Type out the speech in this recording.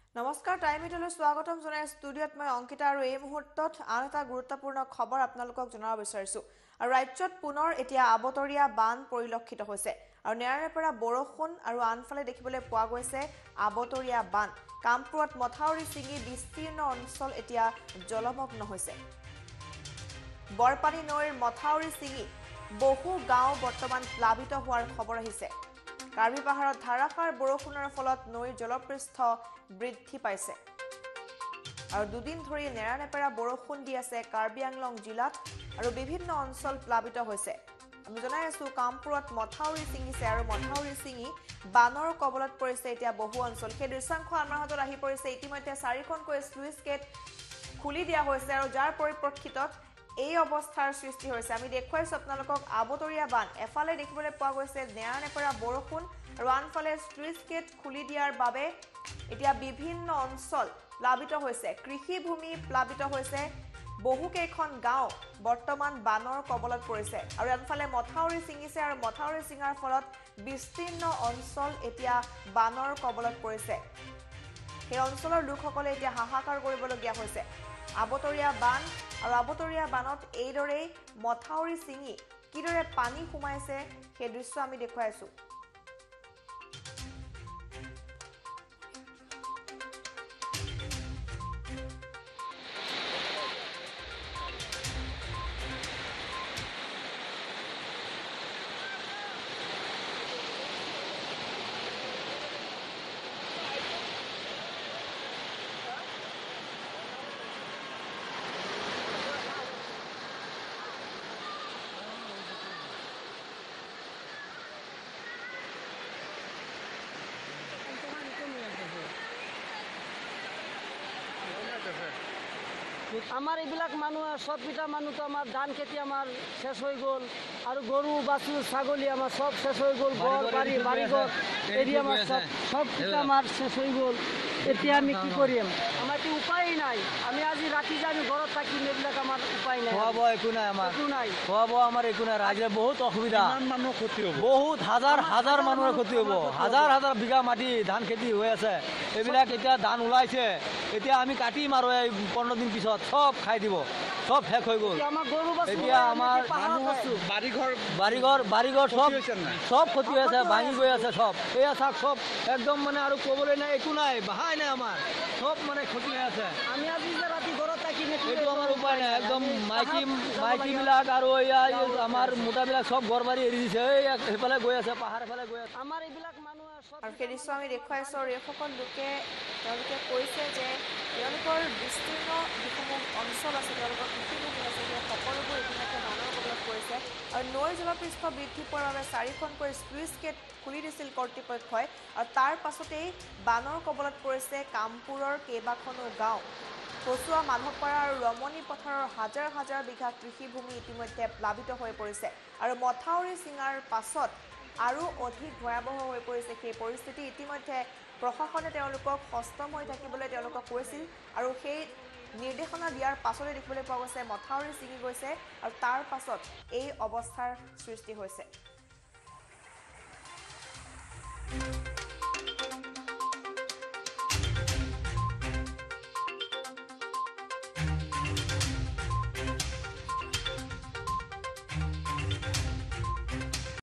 নমস্কাৰ টাইম ইটলৈ স্বাগতম জনাই ষ্টুডিঅ'ত মই অংকিতা আৰু এই মুহূৰ্তত আন এটা গুৰুত্বপূৰ্ণ খবৰ আপোনালোকক জনাব বিচাৰিছো আৰু ৰাজ্যত পুনৰ এতিয়া আবতৰীয়া বান পৰিলক্ষিত হৈছে আৰু নেৰানেপেৰা বৰষুণ আৰু আনফালে দেখিবলৈ পোৱা গৈছে আবতৰীয়া বান কামপুৰত মথাউৰি ছিঙি বিস্তীৰ্ণ অঞ্চল এতিয়া জলমগ্ন হৈছে বৰপানী নৈৰ মথাউৰি ছিঙি বহু গাঁও বৰ্তমান প্লাবিত হোৱাৰ খবৰ আহিছে কাৰ্বি পাহাৰত ধাৰাসাৰ বৰষুণৰ ফলত নৈৰ জলপৃষ্ঠ বৃদ্ধি পাইছে আৰু দুদিন ধৰি নেৰানেপেৰা বৰষুণ দি আছে কাৰ্বি আংলং জিলাত আৰু বিভিন্ন অঞ্চল প্লাবিত হৈছে আমি জনাই আছো কামপুৰত মথাউৰি ছিঙিছে আৰু মথাউৰি ছিঙি বানৰ কবলত পৰিছে এতিয়া বহু অঞ্চল সেই দৃশ্যাংশ আমাৰ হাতত আহি পৰিছে ইতিমধ্যে 4খনকৈ স্লুইচ গেট খুলি দিয়া হৈছে আৰু যাৰ পৰিপ্ৰেক্ষিতত এই অৱস্থাৰ সৃষ্টি হৈছে আমি দেখুৱাইছো আপোনালোকক আবতৰীয়া বান এফালে দেখিবলৈ পোৱা গৈছে নেৰানেপেৰা বৰষুণ আৰু আনফালে স্লুইচ গেট খুলি দিয়াৰ বাবে এতিয়া বিভিন্ন অঞ্চল প্লাবিত হৈছে কৃষিভূমি প্লাবিত হৈছে বহুকেইখন গাঁও বৰ্তমান বানৰ কবলত পৰিছে আৰু আনফালে মথাউৰি ছিঙিছে আৰু মথাউৰি ছিঙাৰ ফলত বিস্তীৰ্ণ অঞ্চল এতিয়া বানৰ কবলত পৰিছে সেই অঞ্চলৰ লোকসকলে এতিয়া হাহাকাৰ কৰিবলগীয়া হৈছে আবতৰীয়া বান আৰু আবতৰীয়া বানত এইদৰে মথাউৰি ছিঙি কিদৰে পানী সোমাইছে সেই দৃশ্য আমি দেখুৱাইছো আমাৰ এইবিলাক মানুহ সব পিঠা মানুহ তো আমাৰ ধান খেতি আমাৰ শেষ হৈ গ'ল আৰু গৰু বাছু ছাগলী আমাৰ সব শেষ হৈ গ'ল ঘৰ বাৰী বাৰীঘৰ এৰি আমাৰ সব পিঠা আমাৰ শেষ হৈ গ'ল এতিয়া আমি কি কৰিম আমাৰতো উপায় নাই আমি আজি ৰাতি যে আমি ঘৰত থাকিম এইবিলাক আমাৰ উপায় নাই খোৱা বোৱা একো নাই আমাৰ খোৱা বোৱা আমাৰ একো নাই ৰাইজে বহুত অসুবিধা মানুহ ক্ষতি হ'ব বহুত হাজাৰ হাজাৰ মানুহৰ ক্ষতি হ'ব হাজাৰ হাজাৰ বিঘা মাটি ধান খেতি হৈ আছে এইবিলাক এতিয়া ধান ওলাইছে এতিয়া আমি কাটিম আৰু এই 15 দিন পিছত সব খাই দিব সব শেষ হৈ গ'ল এতিয়া আমাৰ বাৰীঘৰ সব ক্ষতি হৈ আছে ভাঙি গৈ আছে সব এয়া চাওক সব একদম মানে আৰু ক'বলৈ নাই একো নাই বাহাই নাই আমাৰ সব মানে ক্ষতি হৈ আছে আমি আজি যে ৰাতি ঘৰত থাকিম এইটো আমাৰ উপায় নাই একদম মাইকীবিলাক আৰু এয়া আমাৰ মোটাবিলাক সব ঘৰ বাৰী এৰি দিছে সেইফালে গৈ আছে পাহাৰ এফালে গৈ আছে আমাৰ এইবিলাক মানুহ আৰু সেই দৃশ্য আমি দেখুৱাইছো আৰু এইসকল লোকে তেওঁলোকে কৈছে যে তেওঁলোকৰ বিস্তীৰ্ণ যিসমূহ অঞ্চল আছে তেওঁলোকৰ কৃষিভূমি আছে সেই সকলোবোৰ ইতিমধ্যে বানৰ কবলত পৰিছে আৰু নৈৰ জলপৃষ্ঠ বৃদ্ধি পোৱাৰ বাবে 4খনকৈ স্লুইচ গেট খুলি দিছিল কৰ্তৃপক্ষই আৰু তাৰ পাছতেই বানৰ কবলত পৰিছে কামপুৰৰ কেইবাখনো গাঁও কচুৱা মাধৱপাৰা আৰু ৰমণী পথাৰৰ হাজাৰ হাজাৰ বিঘা কৃষিভূমি ইতিমধ্যে প্লাবিত হৈ পৰিছে আৰু মথাউৰি ছিঙাৰ পাছত আৰু অধিক ভয়াবহ হৈ পৰিছে সেই পৰিস্থিতি ইতিমধ্যে প্ৰশাসনে তেওঁলোকক সষ্টম হৈ থাকিবলৈ তেওঁলোকক কৈছিল আৰু সেই নিৰ্দেশনা দিয়াৰ পাছতে দেখিবলৈ পোৱা গৈছে মথাউৰি ছিঙি গৈছে আৰু তাৰ পাছত এই অৱস্থাৰ সৃষ্টি হৈছে